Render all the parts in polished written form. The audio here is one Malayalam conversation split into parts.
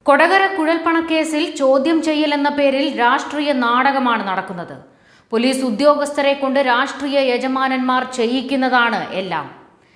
കൊടകര കുഴൽപ്പണക്കേസിൽ ചോദ്യം ചെയ്യലെന്ന പേരിൽ രാഷ്ട്രീയ നാടകമാണ് നടക്കുന്നത്. പോലീസ് ഉദ്യോഗസ്ഥരെ കൊണ്ട് രാഷ്ട്രീയ യജമാനന്മാർ ചെയ്യിക്കുന്നതാണ് എല്ലാം.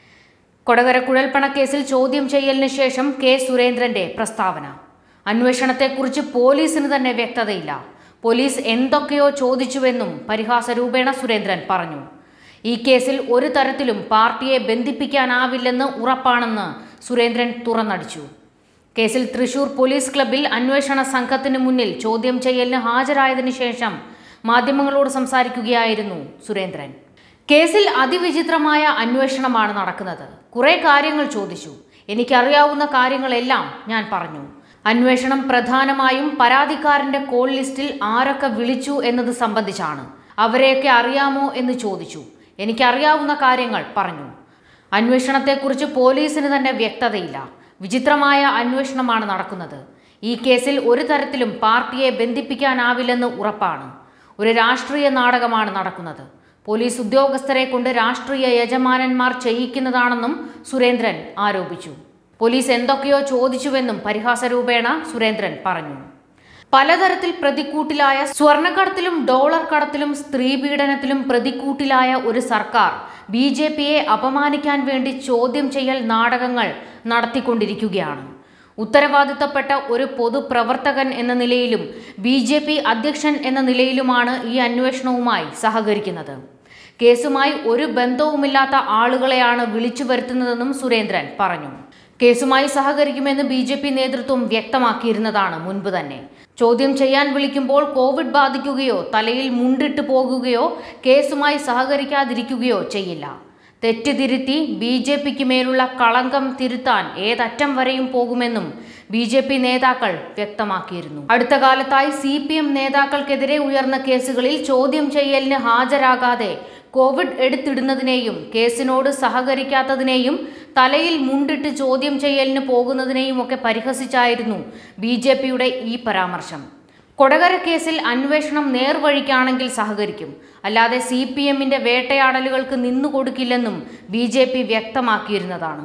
കൊടകര കുഴൽപ്പണക്കേസിൽ ചോദ്യം ചെയ്യലിന് ശേഷം കെ സുരേന്ദ്രന്റെ പ്രസ്താവന. അന്വേഷണത്തെക്കുറിച്ച് പോലീസിന് തന്നെ വ്യക്തതയില്ല. പോലീസ് എന്തൊക്കെയോ ചോദിച്ചുവെന്നും പരിഹാസരൂപേണ സുരേന്ദ്രൻ പറഞ്ഞു. ഈ കേസിൽ ഒരു തരത്തിലും പാർട്ടിയെ ബന്ധിപ്പിക്കാനാവില്ലെന്ന് ഉറപ്പാണെന്ന് സുരേന്ദ്രൻ തുറന്നടിച്ചു. കേസിൽ തൃശൂർ പോലീസ് ക്ലബ്ബിൽ അന്വേഷണ സംഘത്തിന് മുന്നിൽ ചോദ്യം ചെയ്യലിന് ഹാജരായതിനു ശേഷം മാധ്യമങ്ങളോട് സംസാരിക്കുകയായിരുന്നു സുരേന്ദ്രൻ. കേസിൽ അതിവിചിത്രമായ അന്വേഷണമാണ് നടക്കുന്നത്. കുറെ കാര്യങ്ങൾ ചോദിച്ചു. എനിക്കറിയാവുന്ന കാര്യങ്ങളെല്ലാം ഞാൻ പറഞ്ഞു. അന്വേഷണം പ്രധാനമായും പരാതിക്കാരന്റെ കോൾ ലിസ്റ്റിൽ ആരൊക്കെ വിളിച്ചു എന്നത് സംബന്ധിച്ചാണ്. അവരെയൊക്കെ അറിയാമോ എന്ന് ചോദിച്ചു. എനിക്കറിയാവുന്ന കാര്യങ്ങൾ പറഞ്ഞു. അന്വേഷണത്തെക്കുറിച്ച് പോലീസിന് തന്നെ വ്യക്തതയില്ല. വിചിത്രമായ അന്വേഷണമാണ് നടക്കുന്നത്. ഈ കേസിൽ ഒരു തരത്തിലും പാർട്ടിയെ ബന്ധിപ്പിക്കാനാവില്ലെന്ന് ഉറപ്പാണ്. ഒരു രാഷ്ട്രീയ നാടകമാണ് നടക്കുന്നത്. പോലീസ് ഉദ്യോഗസ്ഥരെ കൊണ്ട് രാഷ്ട്രീയ യജമാനന്മാർ ചെയ്യിക്കുന്നതാണെന്നും സുരേന്ദ്രൻ ആരോപിച്ചു. പോലീസ് എന്തൊക്കെയോ ചോദിച്ചുവെന്നും പരിഹാസരൂപേണ സുരേന്ദ്രൻ പറഞ്ഞു. പലതരത്തിൽ പ്രതിക്കൂട്ടിലായ സ്വർണ്ണക്കടത്തിലും ഡോളർ കടത്തിലും സ്ത്രീപീഡനത്തിലും പ്രതിക്കൂട്ടിലായ ഒരു സർക്കാർ BJPയെ അപമാനിക്കാൻ വേണ്ടി ചോദ്യം ചെയ്യൽ നാടകങ്ങൾ നടത്തിക്കൊണ്ടിരിക്കുകയാണ്. ഉത്തരവാദിത്തപ്പെട്ട ഒരു പൊതുപ്രവർത്തകൻ എന്ന നിലയിലും BJP അധ്യക്ഷൻ എന്ന നിലയിലുമാണ് ഈ അന്വേഷണവുമായി സഹകരിക്കുന്നത്. കേസുമായി ഒരു ബന്ധവുമില്ലാത്ത ആളുകളെയാണ് വിളിച്ചു വരുത്തുന്നതെന്നും സുരേന്ദ്രൻ പറഞ്ഞു. കേസുമായി സഹകരിക്കുമെന്ന് BJP നേതൃത്വം വ്യക്തമാക്കിയിരുന്നതാണ് മുൻപ് തന്നെ. ചോദ്യം ചെയ്യാൻ വിളിക്കുമ്പോൾ കോവിഡ് ബാധിക്കുകയോ തലയിൽ മുണ്ടിട്ട് പോകുകയോ കേസുമായി സഹകരിക്കാതിരിക്കുകയോ ചെയ്യില്ല. തെറ്റുതിരുത്തി BJPക്ക് മേലുള്ള കളങ്കം തിരുത്താൻ ഏതറ്റം വരെയും പോകുമെന്നും BJP നേതാക്കൾ വ്യക്തമാക്കിയിരുന്നു. അടുത്ത കാലത്തായി CPM നേതാക്കൾക്കെതിരെ ഉയർന്ന കേസുകളിൽ ചോദ്യം ചെയ്യലിന് ഹാജരാകാതെ കോവിഡ് എടുത്തിടുന്നതിനെയും കേസിനോട് സഹകരിക്കാത്തതിനെയും തലയിൽ മുണ്ടിട്ട് ചോദ്യം ചെയ്യലിന് പോകുന്നതിനെയും ഒക്കെ പരിഹസിച്ചായിരുന്നു BJPയുടെ ഈ പരാമർശം. കൊടകര കേസിൽ അന്വേഷണം നേർവഴിക്കാണെങ്കിൽ സഹകരിക്കും, അല്ലാതെ CPMന്റെ വേട്ടയാടലുകൾക്ക് നിന്നുകൊടുക്കില്ലെന്നും BJP വ്യക്തമാക്കിയിരുന്നതാണ്.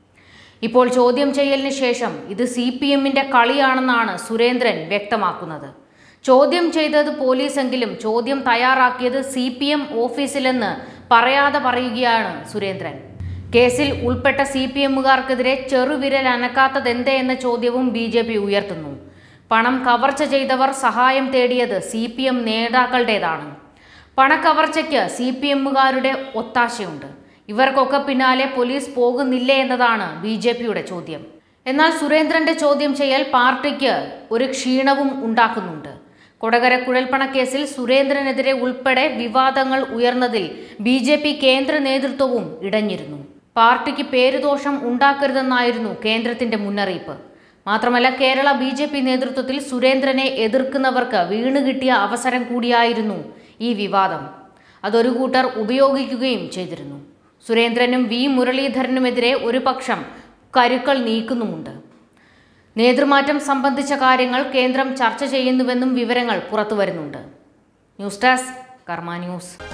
ഇപ്പോൾ ചോദ്യം ചെയ്യലിന് ശേഷം ഇത് CPMന്റെ കളിയാണെന്നാണ് സുരേന്ദ്രൻ വ്യക്തമാക്കുന്നത്. ചോദ്യം ചെയ്തത് പോലീസെങ്കിലും ചോദ്യം തയ്യാറാക്കിയത് CPM ഓഫീസിലെന്ന് പറയാതെ പറയുകയാണ് സുരേന്ദ്രൻ. കേസിൽ ഉൾപ്പെട്ട CPMകാർക്കെതിരെ ചെറുവിരൽ അനക്കാത്തതെന്തേ എന്ന ചോദ്യവും BJP ഉയർത്തുന്നു. പണം കവർച്ച ചെയ്തവർ സഹായം തേടിയത് CPM നേതാക്കളുടേതാണ്. പണക്കവർച്ചയ്ക്ക് CPMകാരുടെ ഒത്താശയുണ്ട്. ഇവർക്കൊക്കെ പിന്നാലെ പോലീസ് പോകുന്നില്ലേ എന്നതാണ് BJPയുടെ ചോദ്യം. എന്നാൽ സുരേന്ദ്രന്റെ ചോദ്യം ചെയ്യൽ പാർട്ടിക്ക് ഒരു ക്ഷീണവും ഉണ്ടാക്കുന്നുണ്ട്. കൊടകര കുഴൽപ്പണക്കേസിൽ സുരേന്ദ്രനെതിരെ ഉൾപ്പെടെ വിവാദങ്ങൾ ഉയർന്നതിൽ BJP കേന്ദ്ര നേതൃത്വവും ഇടഞ്ഞിരുന്നു. പാർട്ടിക്ക് പേരുദോഷം ഉണ്ടാക്കരുതെന്നായിരുന്നു കേന്ദ്രത്തിന്റെ മുന്നറിയിപ്പ്. മാത്രമല്ല, കേരള BJP നേതൃത്വത്തിൽ സുരേന്ദ്രനെ എതിർക്കുന്നവർക്ക് വീണുകിട്ടിയ അവസരം കൂടിയായിരുന്നു ഈ വിവാദം. അതൊരു കൂട്ടർ ഉപയോഗിക്കുകയും ചെയ്തിരുന്നു. സുരേന്ദ്രനും V മുരളീധരനുമെതിരെ ഒരു പക്ഷം കരുക്കൾ നീക്കുന്നുമുണ്ട്. നേതൃമാറ്റം സംബന്ധിച്ച കാര്യങ്ങൾ കേന്ദ്രം ചർച്ച ചെയ്യുന്നുവെന്നും വിവരങ്ങൾ പുറത്തുവരുന്നുണ്ട്. News desk Karma news.